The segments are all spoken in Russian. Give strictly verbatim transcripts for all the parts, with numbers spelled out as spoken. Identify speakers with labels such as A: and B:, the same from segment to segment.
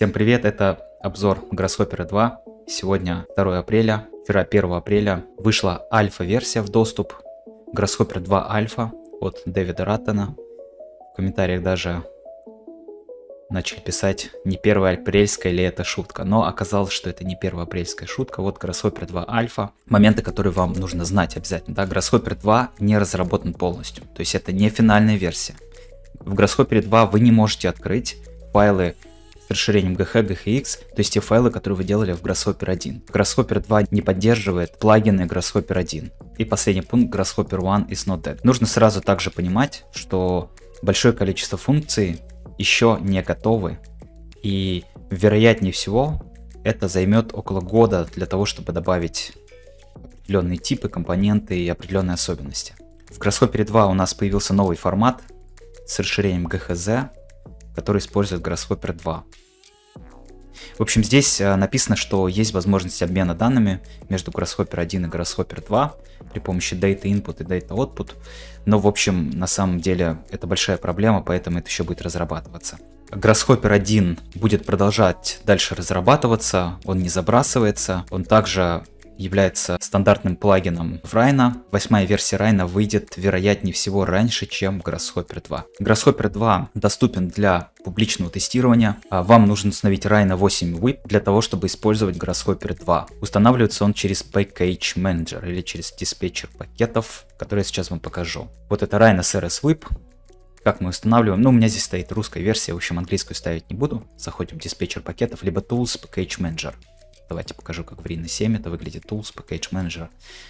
A: Всем привет, это обзор Grasshopper два. Сегодня второе апреля, вчера первое апреля вышла альфа-версия в доступ. Grasshopper два альфа от Дэвида Раттона. В комментариях даже начали писать, не первая апрельская ли это шутка. Но оказалось, что это не первая апрельская шутка. Вот Grasshopper два альфа. Моменты, которые вам нужно знать обязательно. Да, Grasshopper два не разработан полностью. То есть это не финальная версия. В Grasshopper два вы не можете открыть файлы с расширением джи эйч, джи эйч икс, то есть те файлы, которые вы делали в Grasshopper один. Grasshopper два не поддерживает плагины Grasshopper один. И последний пункт, Grasshopper один is not dead. Нужно сразу также понимать, что большое количество функций еще не готовы, и вероятнее всего это займет около года для того, чтобы добавить определенные типы, компоненты и определенные особенности. В Grasshopper два у нас появился новый формат с расширением джи эйч зет, который использует Grasshopper два. В общем, здесь написано, что есть возможность обмена данными между Grasshopper один и Grasshopper два при помощи Data Input и Data Output. Но, в общем, на самом деле это большая проблема, поэтому это еще будет разрабатываться. Grasshopper один будет продолжать дальше разрабатываться, он не забрасывается, он также является стандартным плагином в Rhino. Восьмая версия Rhino выйдет, вероятнее всего, раньше, чем Grasshopper два. Grasshopper два доступен для публичного тестирования. Вам нужно установить Rhino восемь ви ай пи для того, чтобы использовать Grasshopper два. Устанавливается он через Package Manager или через диспетчер пакетов, который я сейчас вам покажу. Вот это Rhino эс эр эс ви ай пи. Как мы устанавливаем? Ну, у меня здесь стоит русская версия, в общем, английскую ставить не буду. Заходим в диспетчер пакетов, либо Tools, Package Manager. Давайте покажу, как в Rhino семь это выглядит. Tools, Package Manager.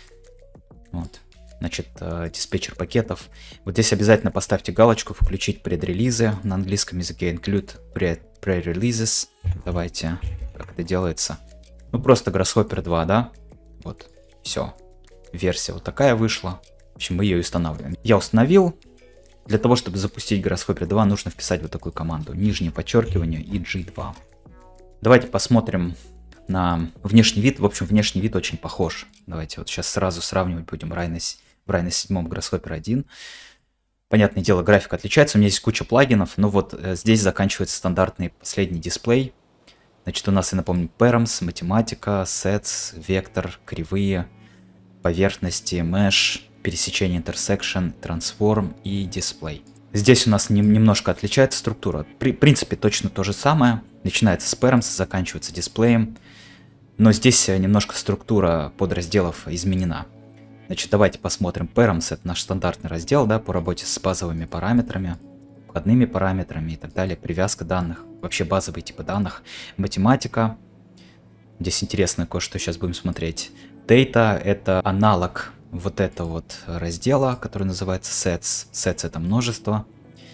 A: Вот. Значит, э, диспетчер пакетов. Вот здесь обязательно поставьте галочку «Включить предрелизы». На английском языке include pre-releases. Давайте, как это делается. Ну, просто Grasshopper два, да? Вот, все. Версия вот такая вышла. В общем, мы ее устанавливаем. Я установил. Для того, чтобы запустить Grasshopper два, нужно вписать вот такую команду. Нижнее подчеркивание и джи два. Давайте посмотрим на внешний вид. В общем, внешний вид очень похож. Давайте вот сейчас сразу сравнивать будем Rhino, в Rhino семь Grasshopper один. Понятное дело, графика отличается. У меня есть куча плагинов, но вот э, здесь заканчивается стандартный последний дисплей. Значит, у нас, я напомню, Params, математика, Sets, вектор, кривые, поверхности, Mesh, пересечение, Intersection, Transform и Display. Здесь у нас не, немножко отличается структура. При принципе, точно то же самое. Начинается с Params, заканчивается дисплеем. Но здесь немножко структура подразделов изменена. Значит, давайте посмотрим. Params — это наш стандартный раздел, да, по работе с базовыми параметрами, входными параметрами и так далее, привязка данных, вообще базовые типы данных. Математика. Здесь интересно кое-что сейчас будем смотреть. Data — это аналог вот этого вот раздела, который называется Sets. Sets — это множество.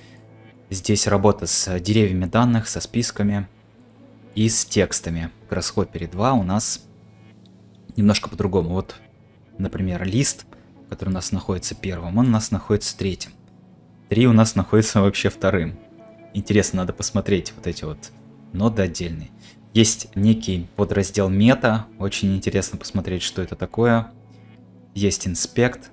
A: Здесь работа с деревьями данных, со списками и с текстами. В Grasshopper два у нас немножко по-другому. Вот, например, лист, который у нас находится первым, он у нас находится третьим. Три у нас находится вообще вторым. Интересно, надо посмотреть вот эти вот ноды отдельные. Есть некий подраздел мета. Очень интересно посмотреть, что это такое. Есть инспект.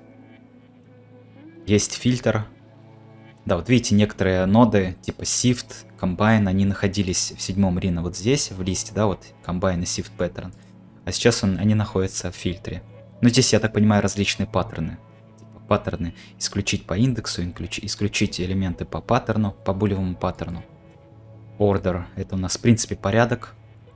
A: Есть фильтр. Да, вот видите, некоторые ноды, типа Sift, Combine, они находились в седьмом Rhino вот здесь, в листе, да, вот Combine и Sift Pattern. А сейчас он, они находятся в фильтре. Но здесь, я так понимаю, различные паттерны. Типа паттерны исключить по индексу, исключить элементы по паттерну, по булевому паттерну. Order — это у нас, в принципе, порядок.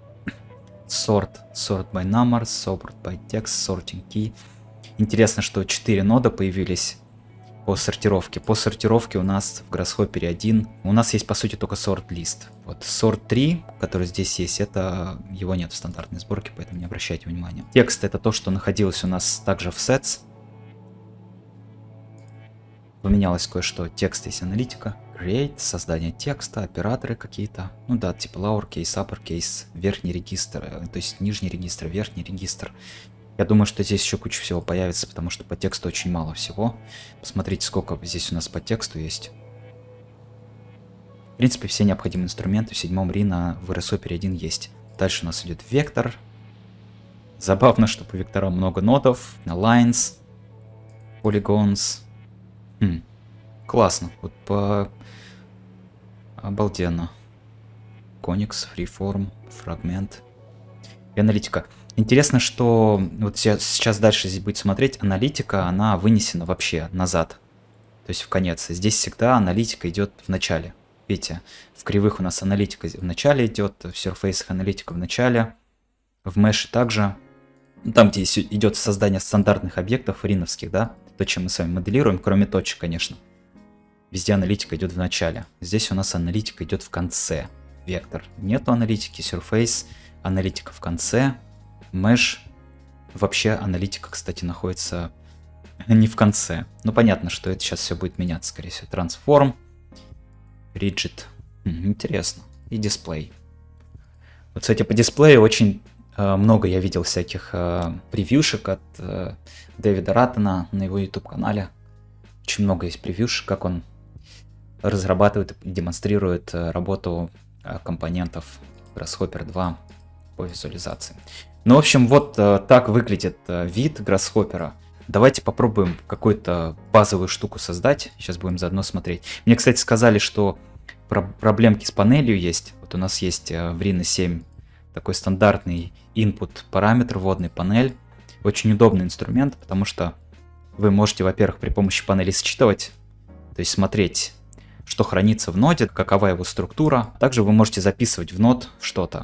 A: Sort, sort by number, sort by text, sorting key. Интересно, что четыре нода появились по сортировке. По сортировке у нас в Grasshopper один у нас есть, по сути, только sort list. Вот sort три, который здесь есть, это его нет в стандартной сборке, поэтому не обращайте внимания. Текст — это то, что находилось у нас также в Sets. Поменялось кое-что. Текст есть аналитика. Create, создание текста, операторы какие-то. Ну да, типа lowercase, uppercase, верхний регистр, то есть нижний регистр, верхний регистр. Я думаю, что здесь еще куча всего появится, потому что по тексту очень мало всего. Посмотрите, сколько здесь у нас по тексту есть. В принципе, все необходимые инструменты в седьмом Rhino в Grasshopper один есть. Дальше у нас идет вектор. Забавно, что по векторам много нодов. Lines, polygons. Хм, классно. Вот по... Обалденно. Conix, Freeform, Fragment и аналитика. Интересно, что вот сейчас дальше здесь будет смотреть, аналитика, она вынесена вообще назад, то есть в конец. Здесь всегда аналитика идет в начале. Видите, в кривых у нас аналитика в начале идет, в Surface аналитика в начале, в Mesh также. Там, где идет создание стандартных объектов риновских, да, то, чем мы с вами моделируем, кроме точек, конечно. Везде аналитика идет в начале. Здесь у нас аналитика идет в конце. Вектор. Нету аналитики, Surface, аналитика в конце. Mesh. Вообще аналитика, кстати, находится не в конце. Ну, понятно, что это сейчас все будет меняться, скорее всего. Transform. Rigid. Интересно. И дисплей. Вот, кстати, по дисплею очень э, много я видел всяких э, превьюшек от э, Дэвида Раттона на его YouTube-канале. Очень много есть превьюшек, как он разрабатывает и демонстрирует э, работу э, компонентов Grasshopper два по визуализации. Ну, в общем, вот э, так выглядит э, вид Grasshopper. Давайте попробуем какую-то базовую штуку создать. Сейчас будем заодно смотреть. Мне, кстати, сказали, что про проблемки с панелью есть. Вот у нас есть в Rhino семь такой стандартный input параметр, вводный панель. Очень удобный инструмент, потому что вы можете, во-первых, при помощи панели считывать, то есть смотреть, что хранится в ноде, какова его структура. Также вы можете записывать в нод что-то.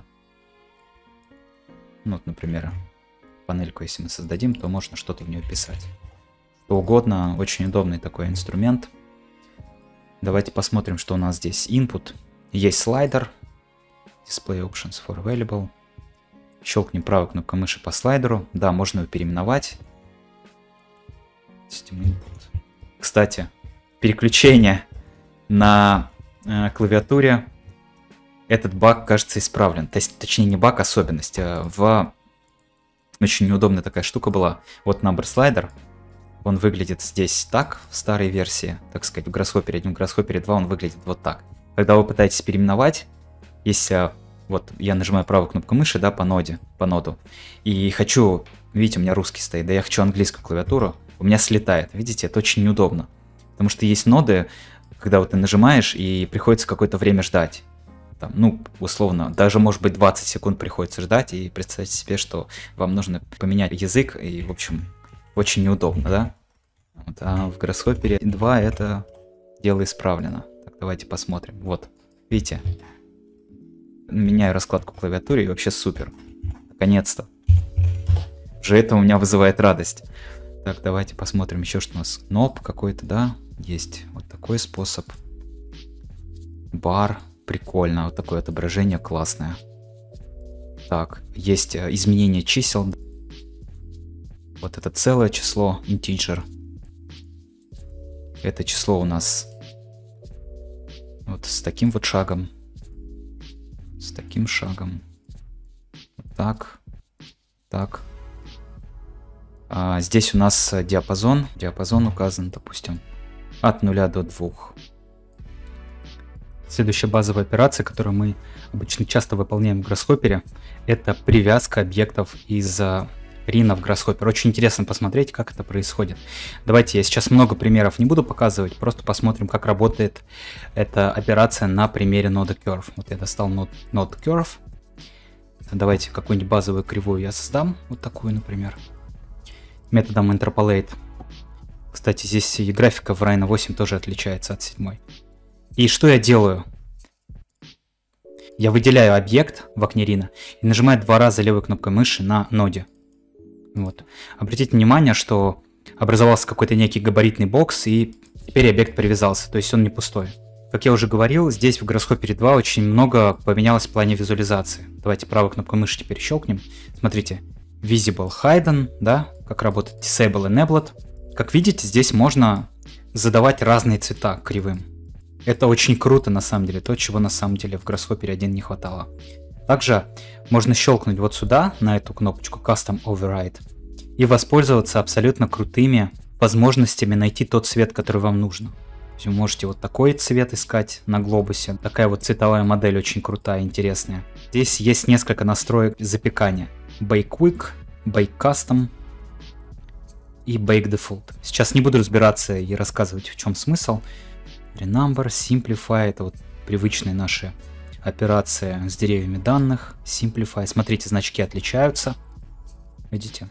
A: Ну, вот, например, панельку, если мы создадим, то можно что-то в нее писать. Что угодно, очень удобный такой инструмент. Давайте посмотрим, что у нас здесь. Input. Есть слайдер. Display options for available. Щелкнем правой кнопкой мыши по слайдеру. Да, можно его переименовать. Кстати, переключение на э, клавиатуре. Этот баг, кажется, исправлен. То есть, точнее, не баг, особенность. В Очень неудобная такая штука была. Вот number слайдер. Он выглядит здесь так, в старой версии, так сказать, в Grasshopper один, в Grasshopper два он выглядит вот так. Когда вы пытаетесь переименовать, если вот я нажимаю правую кнопку мыши, да, по ноде, по ноду, и хочу, видите, у меня русский стоит, да, я хочу английскую клавиатуру, у меня слетает. Видите, это очень неудобно. Потому что есть ноды, когда вот ты нажимаешь, и приходится какое-то время ждать. Там, ну, условно, даже, может быть, двадцать секунд приходится ждать, и представьте себе, что вам нужно поменять язык, и, в общем, очень неудобно, да? Вот, а в Grasshopper два это дело исправлено. Так, давайте посмотрим. Вот, видите? Меняю раскладку клавиатуры, и вообще супер. Наконец-то. Уже это у меня вызывает радость. Так, давайте посмотрим еще, что у нас. Knob какой-то, да? Есть вот такой способ. Бар. Прикольно, вот такое отображение классное. Так, есть изменение чисел. Вот это целое число, integer. Это число у нас вот с таким вот шагом. С таким шагом. Вот так. Так. А здесь у нас диапазон. Диапазон указан, допустим, от нуля до двух. Следующая базовая операция, которую мы обычно часто выполняем в Grasshopper, это привязка объектов из Rhino в Grasshopper. Очень интересно посмотреть, как это происходит. Давайте я сейчас много примеров не буду показывать, просто посмотрим, как работает эта операция на примере нода Curve. Вот я достал нод, нод Curve. Давайте какую-нибудь базовую кривую я создам, вот такую, например, методом Interpolate. Кстати, здесь и графика в Rhino восемь тоже отличается от седьмой. И что я делаю? Я выделяю объект в окне Rhino и нажимаю два раза левой кнопкой мыши на ноде. Вот. Обратите внимание, что образовался какой-то некий габаритный бокс, и теперь объект привязался, то есть он не пустой. Как я уже говорил, здесь в Grasshopper два очень много поменялось в плане визуализации. Давайте правой кнопкой мыши теперь щелкнем. Смотрите, Visible Hidden, да, как работает Disable Enabled. Как видите, здесь можно задавать разные цвета кривым. Это очень круто, на самом деле, то, чего на самом деле в Grasshopper один не хватало. Также можно щелкнуть вот сюда, на эту кнопочку Custom Override, и воспользоваться абсолютно крутыми возможностями найти тот цвет, который вам нужно. Вы можете вот такой цвет искать на глобусе. Такая вот цветовая модель очень крутая, интересная. Здесь есть несколько настроек запекания. Bake Quick, Bake Custom и Bake Default. Сейчас не буду разбираться и рассказывать, в чем смысл. Renumber, Simplify, это вот привычные наши операция с деревьями данных, Simplify. Смотрите, значки отличаются. Видите?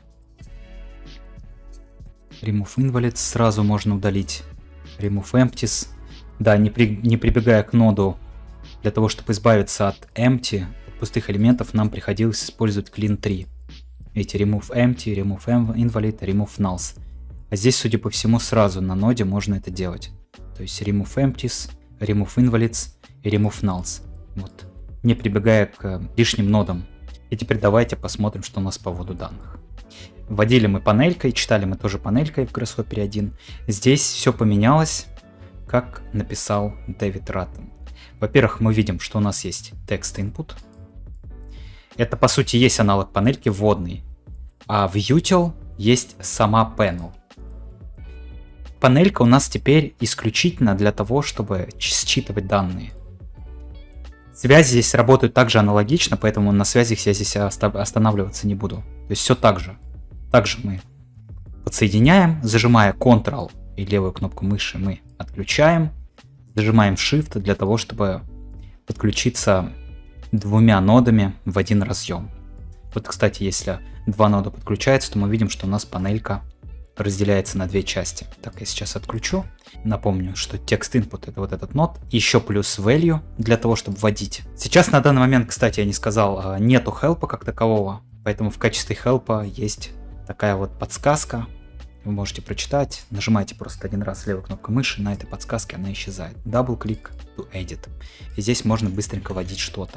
A: Remove Invalids сразу можно удалить. Remove Empties. Да, не, при, не прибегая к ноду, для того, чтобы избавиться от empty, от пустых элементов, нам приходилось использовать clean три. Видите, remove empty, remove invalid, remove nulls. А здесь, судя по всему, сразу на ноде можно это делать. То есть remove empties, remove invalids и remove nulls. Вот. Не прибегая к лишним нодам. И теперь давайте посмотрим, что у нас по вводу данных. Вводили мы панелькой, читали мы тоже панелькой в Grasshopper один. Здесь все поменялось, как написал Дэвид Раттен. Во-первых, мы видим, что у нас есть text input. Это, по сути, есть аналог панельки вводный. А в util есть сама panel. Панелька у нас теперь исключительно для того, чтобы считывать данные. Связи здесь работают также аналогично, поэтому на связях я здесь останавливаться не буду. То есть все так же. Также мы подсоединяем, зажимая Ctrl и левую кнопку мыши мы отключаем, зажимаем Shift для того, чтобы подключиться двумя нодами в один разъем. Вот, кстати, если два нода подключаются, то мы видим, что у нас панелька разделяется на две части. Так, я сейчас отключу. Напомню, что текст input это вот этот нод, еще плюс value для того, чтобы вводить. Сейчас на данный момент, кстати, я не сказал, нету help как такового, поэтому в качестве help есть такая вот подсказка. Вы можете прочитать, нажимаете просто один раз левой кнопкой мыши, на этой подсказке она исчезает. Double click to edit. И здесь можно быстренько вводить что-то.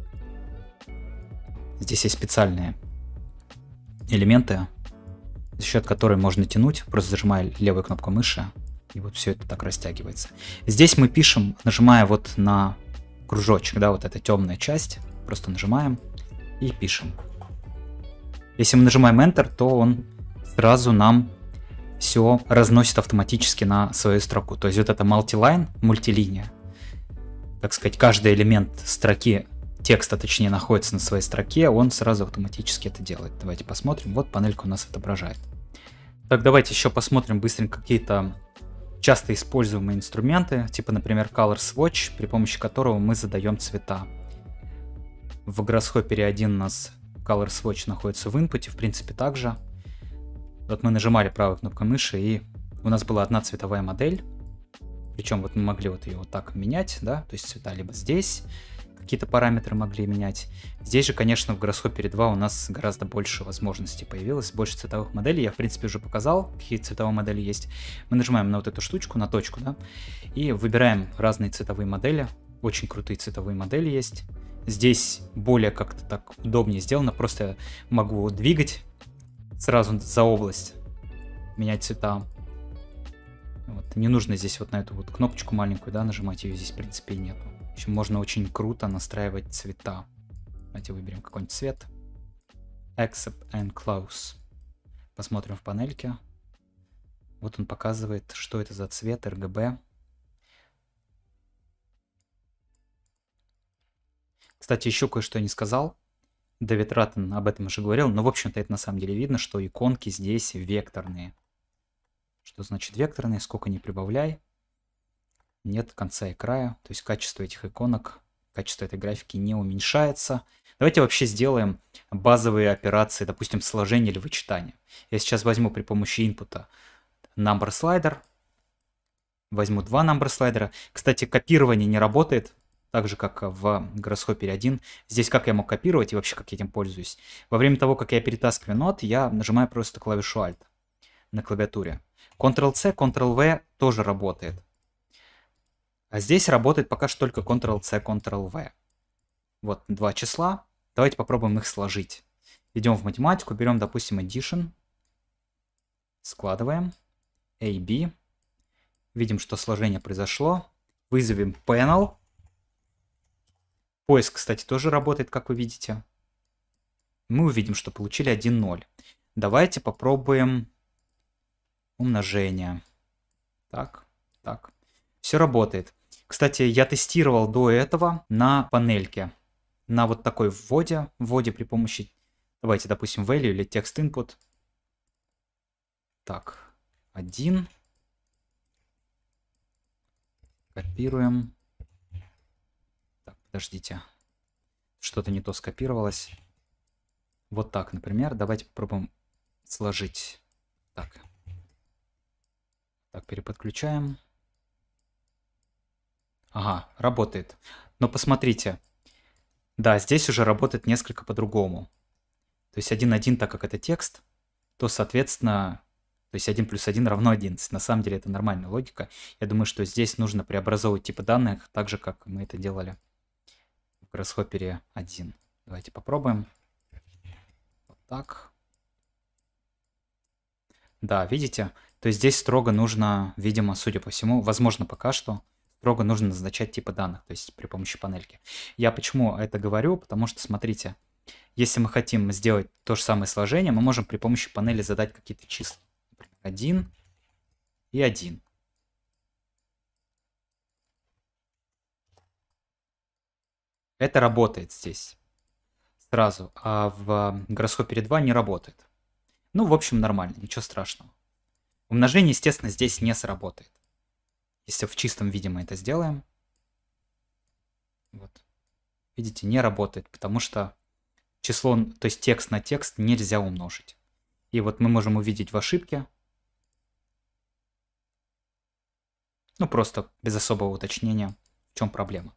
A: Здесь есть специальные элементы, за счет которой можно тянуть, просто зажимая левую кнопку мыши, и вот все это так растягивается. Здесь мы пишем, нажимая вот на кружочек, да, вот эта темная часть, просто нажимаем и пишем. Если мы нажимаем Enter, то он сразу нам все разносит автоматически на свою строку. То есть вот это multiline, мультилиния, так сказать, каждый элемент строки текста, точнее, находится на своей строке, он сразу автоматически это делает. Давайте посмотрим. Вот панелька у нас отображает. Так, давайте еще посмотрим быстренько какие-то часто используемые инструменты, типа, например, Color Swatch, при помощи которого мы задаем цвета. В Grasshopper один у нас Color Swatch находится в инпуте, в принципе, также. Вот мы нажимали правой кнопкой мыши, и у нас была одна цветовая модель. Причем вот мы могли вот ее вот так менять, да, то есть цвета либо здесь, какие-то параметры могли менять. Здесь же, конечно, в Grasshopper два у нас гораздо больше возможностей появилось, больше цветовых моделей. Я, в принципе, уже показал, какие цветовые модели есть. Мы нажимаем на вот эту штучку, на точку, да, и выбираем разные цветовые модели. Очень крутые цветовые модели есть. Здесь более как-то так удобнее сделано, просто могу двигать сразу за область, менять цвета. Вот. Не нужно здесь вот на эту вот кнопочку маленькую, да, нажимать, ее здесь в принципе нету. В общем, можно очень круто настраивать цвета. Давайте выберем какой-нибудь цвет. Accept and Close. Посмотрим в панельке. Вот он показывает, что это за цвет, эр гэ бэ. Кстати, еще кое-что я не сказал. Дэвид Раттен об этом уже говорил, но, в общем-то, это на самом деле видно, что иконки здесь векторные. Что значит векторные? Сколько ни прибавляй, нет конца и края. То есть качество этих иконок, качество этой графики не уменьшается. Давайте вообще сделаем базовые операции, допустим, сложение или вычитание. Я сейчас возьму при помощи инпута number slider. Возьму два number слайдера. Кстати, копирование не работает. Так же, как в Grasshopper один. Здесь как я мог копировать и вообще как я этим пользуюсь. Во время того, как я перетаскиваю нот, я нажимаю просто клавишу Alt на клавиатуре. контрол-C, контрол-V тоже работает. А здесь работает пока что только контрол-C, контрол-V. Вот два числа. Давайте попробуем их сложить. Идем в математику, берем, допустим, addition. Складываем. A, B. Видим, что сложение произошло. Вызовем panel. Поиск, кстати, тоже работает, как вы видите. Мы увидим, что получили один ноль. Давайте попробуем умножение. Так, так. Все работает. Кстати, я тестировал до этого на панельке. На вот такой вводе. Вводе при помощи, давайте, допустим, value или text input. Так, один. Копируем. Так, Подождите. Что-то не то скопировалось. Вот так, например. Давайте попробуем сложить. Так. Так, переподключаем. Ага, работает. Но посмотрите. Да, здесь уже работает несколько по-другому. То есть один-один, так как это текст, то, соответственно, то есть один плюс один равно одиннадцать. На самом деле это нормальная логика. Я думаю, что здесь нужно преобразовывать типы данных так же, как мы это делали в Grasshopper один. Давайте попробуем. Вот так. Да, видите? То есть здесь строго нужно, видимо, судя по всему, возможно, пока что, строго нужно назначать типы данных, то есть при помощи панельки. Я почему это говорю? Потому что, смотрите, если мы хотим сделать то же самое сложение, мы можем при помощи панели задать какие-то числа. Например, один и один. Это работает здесь сразу, а в Grasshopper два не работает. Ну, в общем, нормально, ничего страшного. Умножение, естественно, здесь не сработает. Если в чистом виде мы это сделаем. Вот. Видите, не работает, потому что число, то есть текст на текст нельзя умножить. И вот мы можем увидеть в ошибке. Ну, просто без особого уточнения, в чем проблема.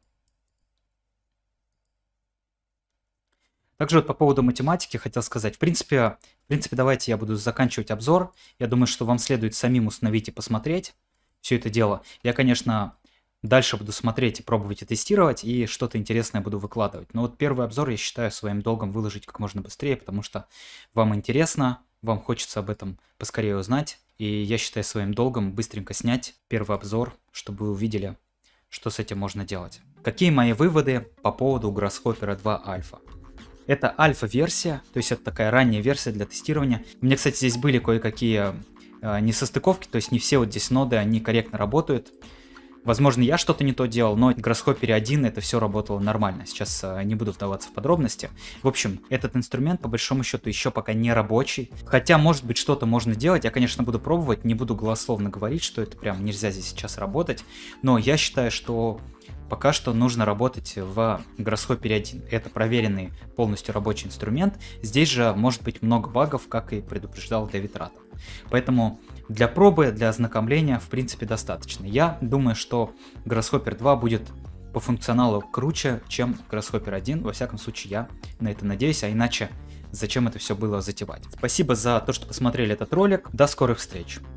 A: Также вот по поводу математики хотел сказать. В принципе, в принципе, давайте я буду заканчивать обзор. Я думаю, что вам следует самим установить и посмотреть все это дело. Я, конечно, дальше буду смотреть и пробовать и тестировать, и что-то интересное буду выкладывать. Но вот первый обзор я считаю своим долгом выложить как можно быстрее, потому что вам интересно, вам хочется об этом поскорее узнать. И я считаю своим долгом быстренько снять первый обзор, чтобы вы увидели, что с этим можно делать. Какие мои выводы по поводу Grasshopper два альфа? Это альфа-версия, то есть это такая ранняя версия для тестирования. У меня, кстати, здесь были кое-какие э, несостыковки, то есть не все вот здесь ноды, они корректно работают. Возможно, я что-то не то делал, но в Grasshopper один это все работало нормально. Сейчас э, не буду вдаваться в подробности. В общем, этот инструмент, по большому счету, еще пока не рабочий. Хотя, может быть, что-то можно делать. Я, конечно, буду пробовать, не буду голословно говорить, что это прям нельзя здесь сейчас работать. Но я считаю, что пока что нужно работать в Grasshopper один. Это проверенный полностью рабочий инструмент. Здесь же может быть много багов, как и предупреждал Дэвид Раттон. Поэтому для пробы, для ознакомления, в принципе, достаточно. Я думаю, что Grasshopper два будет по функционалу круче, чем Grasshopper один. Во всяком случае, я на это надеюсь, а иначе зачем это все было затевать. Спасибо за то, что посмотрели этот ролик. До скорых встреч!